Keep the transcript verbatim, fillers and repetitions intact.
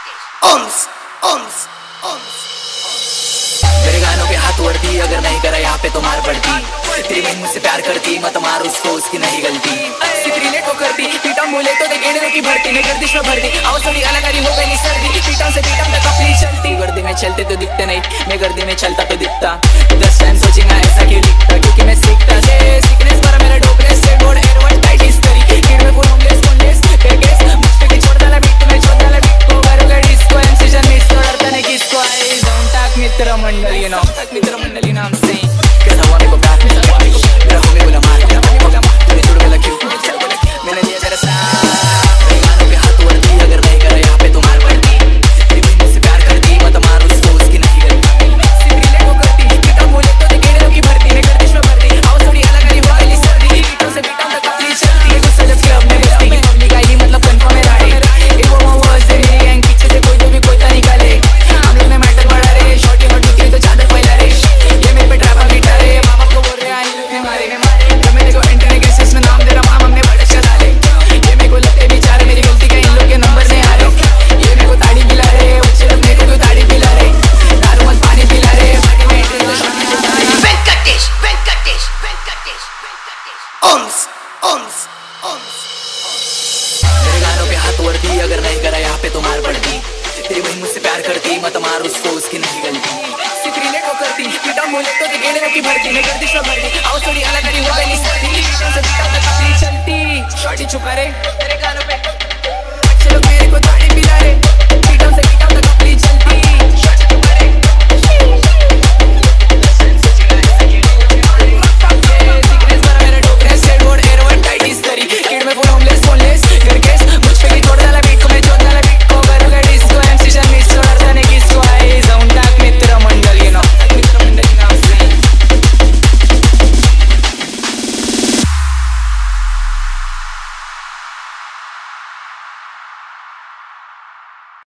Ohms ओम्स ओम्स मेरे गानों पे हाथ उड़ती, अगर नहीं करा यहाँ पे तो मार पड़ती। तेरी बहन मुझसे प्यार करती, मत मार उसको, उसकी नहीं गलती। सिर्फ रिलेट को करती, पीटा बोले तो दे गेड़े की भरती, मैं गर्दिश में भरती, आओ थोड़ी अलग करी हो गई सर्दी। पीटा से पीटा तक अपनी चलती, गर्दी में चलते तो दिखते नहीं, मैं गर्दी में चलता तो दिखता। दस टाइम सोचेंगा ऐसा क्यों लिखता, क्योंकि मैं सीखता से सीखनेस पर मेरा डोपलेस से बोर्ड एयरवर्ड टाइट हिस्ट्री किड में फुल होमलेस होमलेस पैकेज मुझे की छोड़ डाला बीट में छोड़ डाला बीट को करूंगा डिस्को एमसीजन मिस तो डरता नहीं किसको आई डोंट टॉक मित्र मंडली यू नो मित्र मंडली नाम से कैसा हुआ मेरे को प्यार मेरा होमी बोला मार मेरा होमी बोला मार तूने छोड़ बोला क्यों मैंने दिया तेरा साथ मेरे गानों पे हाथ उड़ती, अगर नहीं करा यहाँ पे तो मार पड़ती। तेरी बहन मुझसे प्यार करती, मत मार उसको, उसकी नहीं गलती। सिर्फ रिलेट को करती, पीटा बोले तो दे गेड़े की भरती, मैं गर्दिश में भरती, आओ थोड़ी अलग करी हो गई सर्दी। पीटों से पीटा तक अपनी चलती, गुस्सा जब क्लब में बजती की मम्मी का ही मतलब कंफर्म है राइट। ये वो वो से मेरी गैंग पीछे से कोई जो भी कोई तो निकाले, हम लोग ने मैटर बढ़ा रे, शॉर्टी हॉट निकली तो चादर फैला रे। ये मेरे पे ड्रामा बीटा रे, माँ बाप को बोल रहे आई लव यू मारे जब मेरे को इंटरनेट एक्सेस में नाम दे रहा माँ हमने बड़े चला ले। ये मेरे को लगते बेचारे मेरी गलती का इन लोग के नंबर नहीं आ रहे। ये मेरे को ताड़ी पिला रे, उच्चे लोग मेरे को क्यों ताड़ी पिला रे, दारू मत पानी पिला रे, पार्टी में एंट्री तो शॉर्टी चुका रे। वेंकटेश वेंकटेश वेंकटेश वेंकटेश ओम्स ओम्स ओम्स मेरे गानों पे हाथ उड़ती, अगर नहीं करा यहाँ पे तो मार पड़ती। तेरी बहन मुझसे प्यार करती, मत मार उसको, उसकी नहीं गलती। सिर्फ रिलेट को करती, पीटा बोले तो दे गेड़े की भरती, मैं गर्दिश में भरती, आओ थोड़ी अलग करी हो गई सर्दी। पीटों से पीटा तक अपनी चलती, शॉर्टी छुपा रे।